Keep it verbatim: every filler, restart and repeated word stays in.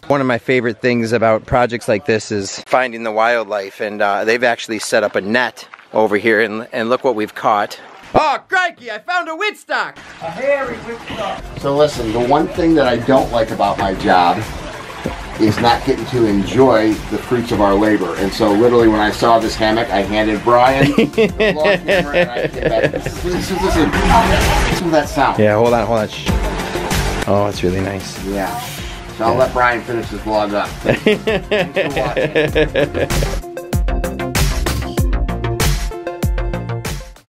One of my favorite things about projects like this is finding the wildlife, and uh, they've actually set up a net over here, and, and look what we've caught. Oh, crikey, I found a whitstock! A hairy whitstock. So listen, the one thing that I don't like about my job is not getting to enjoy the fruits of our labor. And so literally when I saw this hammock, I handed Brian the vlog camera and I came back. Listen, listen, listen, listen to that sound. Yeah, hold on, hold on. Shh. Oh, it's really nice. Yeah. So I'll let Brian finish this vlog up. Thanks for watching.